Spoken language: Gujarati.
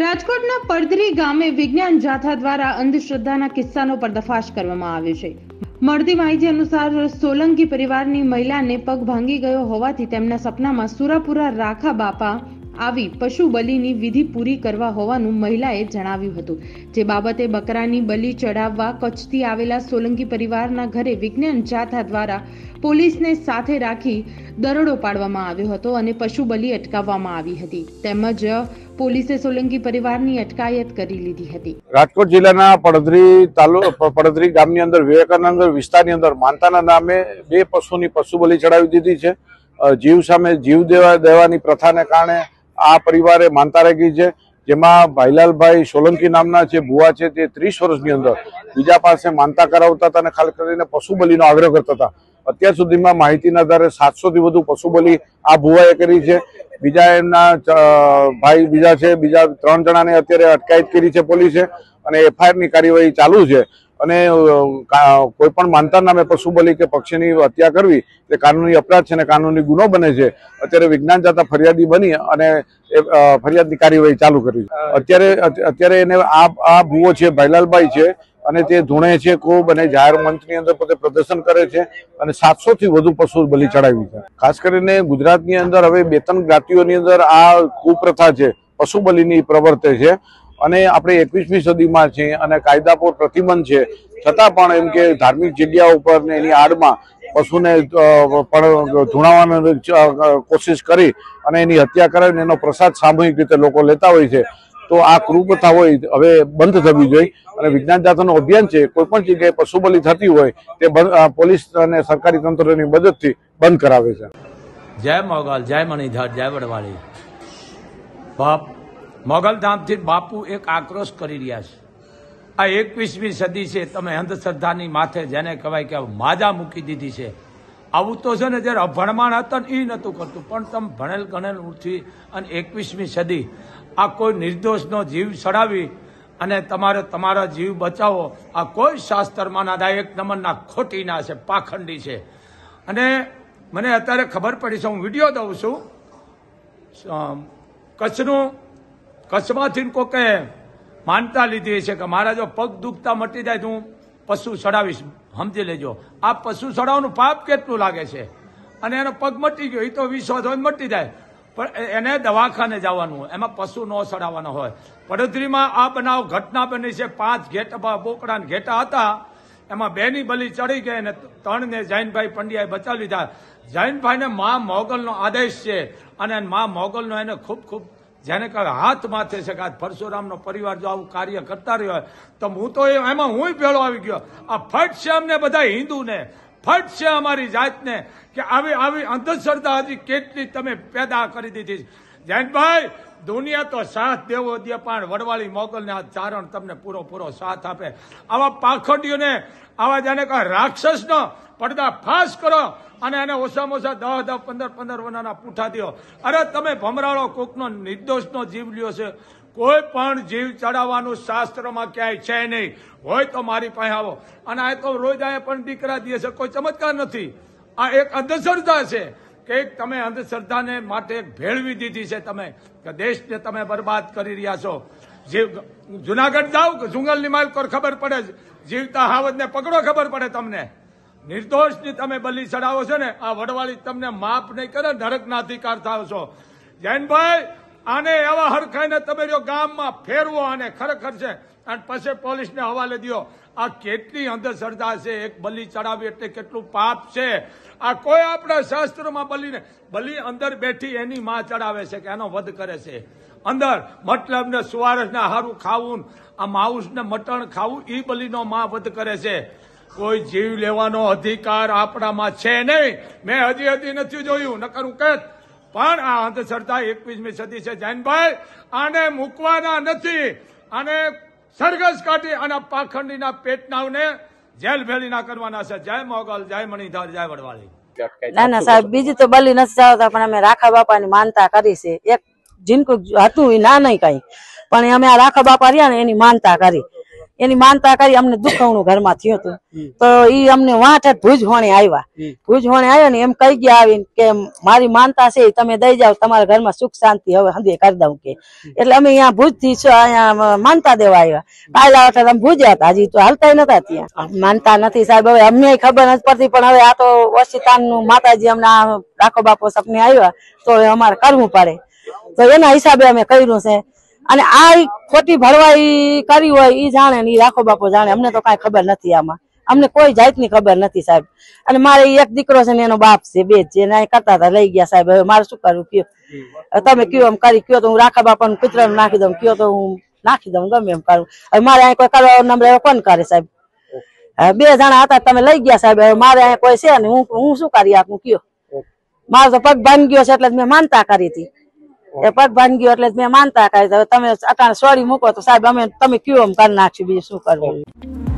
રાજકોટના પડધરી ગામે વિજ્ઞાન જાથા દ્વારા અંધશ્રદ્ધાના કિસ્સાનો પર્દાફાશ કરવામાં આવ્યો છે। મળતી માહિતી અનુસાર સોલંકી પરિવારની મહિલાને પગ ભાંગી ગયો હોવાથી તેમના સપનામાં સુરાપુરા રાખા બાપા આવી પશુ બલિની વિધિ પૂરી કરવા હોવાનું મહિલાએ જણાવ્યું હતું। જે બાબતે બકરાની બલિ ચડાવવા કચ્છથી આવેલા સોલંકી પરિવારના ઘરે વિજ્ઞાન જાથા દ્વારા પોલીસને સાથે રાખી દરોડો પાડવામાં આવ્યો હતો અને પશુ બલિ અટકાવવામાં આવી હતી। તેમજ પોલીસે સોલંકી પરિવારની અટકાયત કરી લીધી હતી। રાજકોટ જિલ્લાના પડધરી ગામની અંદર વિવેકાનંદ વિસ્તારની અંદર માનતાના નામે બે પશુની પશુ બલિ ચડાવી દીધી છે। જીવ સામે જીવ દેવાની પ્રથાને કારણે આ પરિવારે માનતા રાખી છે, જેમાં ભાઈલાલભાઈ સોલંકી નામના જે ભુવા છે તે 30 વર્ષની અંદર બીજા પાસે માનતા કરાવતા હતા અને ખાસ કરીને પશુ બલિનો આગ્રહ કરતા હતા। અત્યાર સુધીમાં માહિતીના આધારે 700 થી વધુ પશુ બલિ આ ભુવાએ કરી છે। બીજા એમના ભાઈ બીજા 3 જણાને અત્યારે અટકાયત કરી છે પોલીસે અને એફઆઈઆરની કાર્યવાહી ચાલુ છે। અને કોઈ પણ માનતા નામે પશુ બલિ કે પક્ષીની હત્યા કરવી તે કાનૂની અપરાધ છે અને કાનૂની ગુનો બને છે। અત્યારે વિજ્ઞાન જાથા ફરિયાદી બની અને ફરિયાદની કાર્યવાહી ચાલુ કરી છે। અત્યારે એને આ ભુવો છે ભાઈલાલભાઈ છે અને તે ધૂણે છે ખૂબ અને જાહેર મંચની અંદર પોતે પ્રદર્શન કરે છે અને 700 થી વધુ પશુ બલિ ચડાવી છે। ખાસ કરીને ગુજરાતની અંદર હવે 2-3 જ્ઞાતિઓની અંદર આ કુપ્રથા છે પશુ બલિની પ્રવર્તે છે અને આપણે 21મી સદીમાં છે અને કાયદા પર પ્રતિબંધ છે, છતાં પણ એમ કે ધાર્મિક જગ્યાઓ ઉપર ને એની આડમાં પશુને પણ ધૂણાવવાની કોશિશ કરી અને એની હત્યા કરાવીને એનો પ્રસાદ સામૂહિક રીતે લોકો લેતા હોય છે। તો આ કુપ્રથા હોય હવે બંધ થવી જોઈએ અને વિજ્ઞાન જાથાનું અભિયાન છે કોઈ પણ જગ્યાએ પશુ બલિ થતી હોય તે પોલીસ અને સરકારી તંત્રની મદદથી બંધ કરાવે છે। જય મોગલ, જય મણિધર, જય વડવાળી। બાપ મોગલધામથી બાપુ એક આક્રોશ કરી રહ્યા છે। આ 21મી સદી છે, તમે અંધશ્રદ્ધાની માથે જેને કહેવાય કે માજા મૂકી દીધી છે। આવું તો છે ને જ્યારે અભણમાણ હતા ને એ નહોતું કરતું, પણ તમે ભણેલ ગણેલ ઉઠી અને 21મી સદી આ કોઈ નિર્દોષનો જીવ સડાવી અને તમારે તમારા જીવ બચાવો, આ કોઈ શાસ્ત્રમાં ના, એક નંબરના ખોટીના છે, પાખંડી છે। અને મને અત્યારે ખબર પડી છે, હું વિડીયો દઉં છું, કચ્છમાંથી કોકે માનતા લીધી છે કે મારા જો પગ દુખતા મટી જાય તો હું પશુ ચડાવીશ, સમજી લેજો। આ પશુ ચડાવવાનું પાપ કેટલું લાગે છે અને એનો પગ મટી ગયો એ તો વિશ્વાસ હોય મટી જાય, પણ એને દવાખાને જવાનું હોય, એમાં પશુ ન ચડાવવાનો હોય। પડધરીમાં આ બનાવ ઘટના બની છે। 5 ઘેટા બોકડા ઘેટા હતા, એમાં 2ની બલિ ચડી ગઈ અને 3ને જૈનભાઈ પંડ્યાએ બચાવી લીધા। જૈનભાઈને મા મોગલનો આદેશ છે અને મા મોગલનો એને ખૂબ જેને કહે હાથ માથે છે કે આ પરશુરામનો પરિવાર જો આવું કાર્ય કરતા રહ્યો તો હું તો એમાં હું ભેળો આવી ગયો। આ ફટ છે અમને બધા હિન્દુને, ફટ છે અમારી જાતને કે આવી અંધશ્રદ્ધા હજી કેટલી તમે પેદા કરી દીધી। જૈનભાઈ દુનિયા તો સાથ દેવો દે પણ વડવાળી મોગલને આ ચારણ તમને પૂરો સાથ આપે। આવા પાખંડીઓને, આવા જેને કહે રાક્ષસનો પડદા ફાશ કરો અને એને ઓછામાં ઓછા 10-10, 15-15 વર્ષના પૂઠા દો। અરે તમે ભમરાળો કોકનો નિર્દોષનો જીવ લ્યો છે, કોઈ પણ જીવ ચડાવવાનું શાસ્ત્રમાં ક્યાંય છે નહીં, હોય તો મારી પાસે આવો। અને આ તો રોજ અહીંયા પણ દીકરા દે છે, કોઈ ચમત્કાર નથી, આ એક અંધશ્રદ્ધા છે કે તમે અંધશ્રદ્ધાને માટે ભેળવી દીધી છે તમે કે દેશને તમે બરબાદ કરી રહ્યા છો। જીવ જુનાગઢ જાઓ કે જુંગલની માલકોર ખબર પડે, જીવતા હાવજને પકડો ખબર પડે તમને। નિર્દોષની તમે બલિ ચડાવો છો ને, આ વડવાળી તમને માફ નહીં કરે, નરકના અધિકાર થાવ છો। જૈનભાઈ આને એવા હરખાઈને તમે ગામમાં ફેરવો અને ખરેખર છે અને પછી પોલીસને હવાલે દો। આ કેટલી અંધશ્રદ્ધા છે, એક બલિ ચડાવી એટલે કેટલું પાપ છે। આ કોઈ આપણા શાસ્ત્રોમાં બલિ અંદર બેઠી એની માં ચડાવે છે કે એનો વધ કરે છે અંદર, મતલબ ને સુવારસને હારું ખાવું, આ માઉસ ને મટણ ખાવું, એ બલિનો માં વધ કરે છે। કોઈ જીવ લેવાનો અધિકાર આપણામાં છે નહીં। મેં હજી નથી જોયું, નકર હું કહેત, પણ આ અંધશ્રદ્ધા 21મી સદી છે। જૈનભાઈ આને મૂકવાના નથી, આને સરઘસ કાઢી અને પાખંડીના પેટનાવને જેલ ભેળીના કરવાના છે। જય મોગલ, જય મણિધર, જય વડવાળી। ના સાહેબ, બીજી તો બલિ નથી ચાવતા, પણ અમે રાખા બાપાની માનતા કરી છે। એક જીનકુ હતું એ ના નહીં કઈ, પણ અમે આ રાખા બાપા રહ્યા ને એની માનતા કરી એની માનતા કરી અમને દુખવણું ઘરમાં થયું હતું તો ઈ અમને વાંઠ ભુજ હોણે આવ્યા ને એમ કહી ગયા આવીને કે મારી માનતા છે તમે દઈ જાઓ તમારા ઘરમાં સુખ શાંતિ હવે હંધે કરી દઉં કે એટલે અમે અહીંયા ભુજ થી અહીંયા માનતા દેવા આવ્યા કાલે આવતા તમે ભુજ હતા હજી તો હાલતા નતા ત્યાં માનતા નથી સાહેબ હવે અમને ખબર નથી પડતી પણ હવે આ તો ઓશિતાન નું માતાજી અમને રાખો બાપો સપને આવ્યા તો અમારે કરવું પડે તો એના હિસાબે અમે કર્યું છે અને આ ખોટી ભરવાઈ કરી હોય ઈ જાણે ને ઈ રાખો બાપો જાણે અમને તો કઈ ખબર નથી આમાં અમને કોઈ જાતની ખબર નથી સાહેબ અને મારે એક દીકરો છે ને એનો બાપ છે બે જ જે કરતા હતા લઈ ગયા સાહેબ હવે મારે શું કરવું કયો તમે કયો એમ કરી કયો તો હું રાખા બાપા નું પિતરા નાખી દઉં કયો તો હું નાખી દઉં ગમે એમ કરું હવે મારે અહીં કોઈ કરવા નંબર કોણ કરે સાહેબ બે જણા હતા તમે લઈ ગયા સાહેબ હવે મારે અહીં કોઈ છે ને હું શું કરી આપું કયો મારો તો પગ ભાંગી ગયો છે એટલે મેં માનતા કરી હતી એ પગ ભાંગી ગયો એટલે મેં માનતા કરી તમે અટાણે સોરી મૂકો તો સાહેબ અમે તમે કયો એમ કરી નાખશું બીજું શું કરવું